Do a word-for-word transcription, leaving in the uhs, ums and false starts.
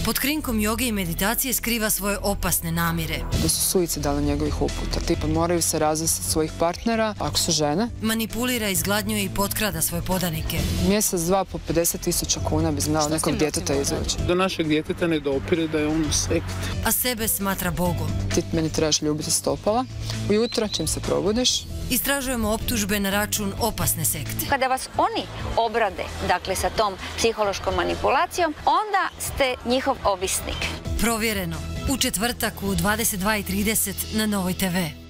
Pod krinkom joge i meditacije skriva svoje opasne namjere. Da su suicidalne njegovih uputa. Tipa moraju se razvesti od svojih partnera, ako su žene. Manipulira, izgladnjuje i potkrada svoje podanike. Mjesec, dva po pedeset tisuća kuna bi znao nekog djeteta izvući. Do našeg djeteta ne dopire da je on u sekti. A sebe smatra Bogom. Ti meni trebaš ljubiti stopala. Ujutro, čim se probudiš. Istražujemo optužbe na račun opasne sekte. Kada vas oni obrade, dakle sa tom psihološkom manipulacijom, onda ste njihov ovisnik. Provjereno. U četvrtak u dvadeset dva i trideset na Novoj te ve.